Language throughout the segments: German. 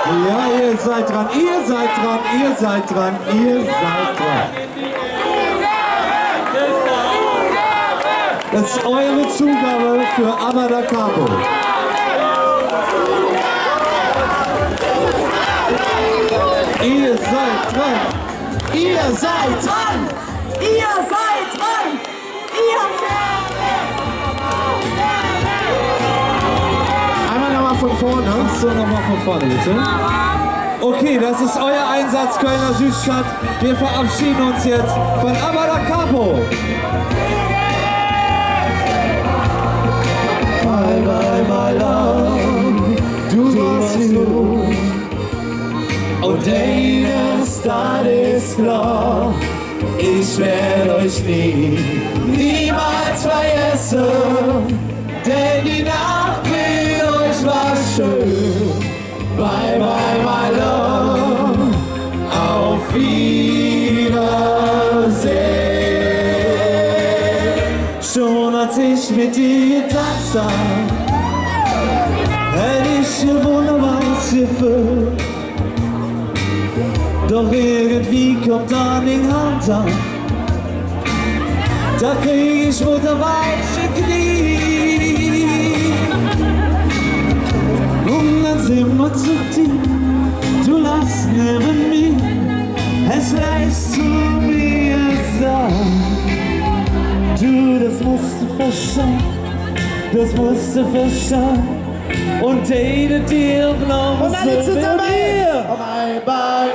Ja, ihr seid dran, ihr seid dran, ihr seid dran, ihr seid dran. Das ist eure Zugabe für Aber da Capo. Ihr seid dran! Ihr seid dran! Ihr seid dran! Einmal nochmal von vorne. So, nochmal von vorne, bitte. Okay, das ist euer Einsatz, Kölner Südstadt. Wir verabschieden uns jetzt von Aber da Capo. Bye, bye, my love. Du warst gut. Und eines Tages klar, ich werde euch niemals vergessen, denn die Nacht mit euch war schön. Bye, bye, my love, auf Wiedersehen. Schon als ich mit dir getanzt hab, hätte ich gewundert, was ihr fühlt. Doch irgendwie kommt dann den Hand an, da krieg ich mutterweiche Knie. Und dann sind wir zu dir, du lachst neben mir, es lässt zu mir sagen. Du, das musst du verstehen, das musst du verstehen. Und jede dir glaubt, und alle zusammen hier. Bye, bye.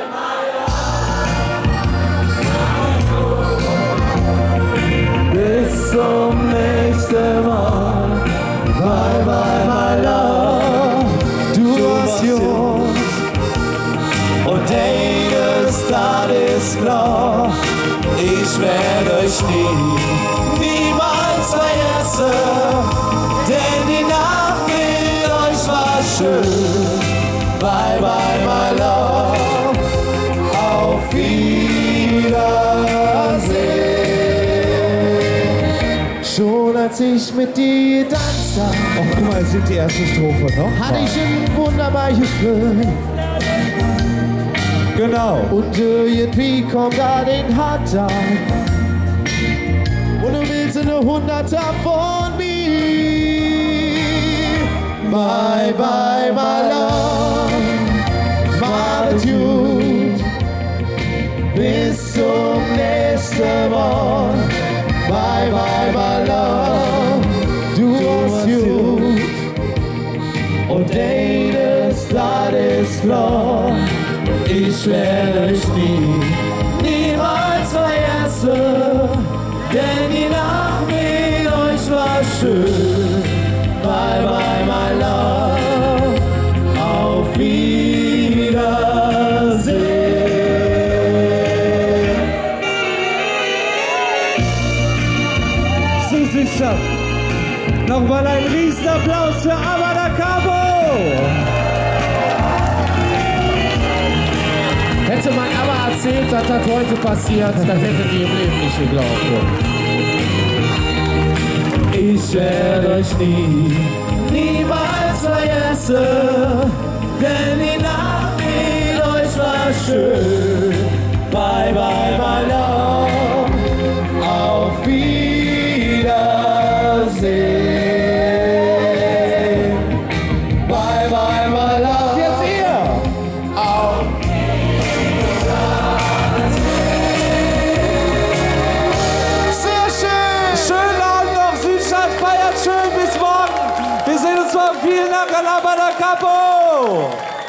Bis zum nächsten Mal. Bye, bye, my love. Du warst jung. Und eines Tages klar, ich werde euch niemals vergessen, denn die Nacht mit euch war schön. Bye, bye, my love, auf Wiedersehen. Schon als ich mit dir getanzt hab, oh, guck mal, jetzt sind die erste Strophe noch. Hatte ich ein wunderbares Gefühl. Genau. Und irgendwie kommt da den Hatter. Und du willst eine Hunderter von mir. Bye, bye, my love, macht gut. Bis zum nächsten Mal. Bye, bye, my love, du warst gut. Und eines Tages klar, ich werde euch niemals vergessen, denn die Nacht mit euch war schön. Bye, bye, my love, auf Wiedersehen. Zusicherung. Nochmal ein Riesenapplaus für Aber da Capo. Hätte man aber erzählt, dass das heute passiert, das hätten die im Leben nicht geglaubt. Ich werde euch niemals vergessen, denn die Nacht mit euch war schön. Bye, bye, my love, auf Wiedersehen. Bye, bye, my love. Jetzt ihr. Auf schönen Abend noch, Südstadt feiert schön, bis morgen. Wir sehen uns morgen. Vielen Dank an Aber da Capo.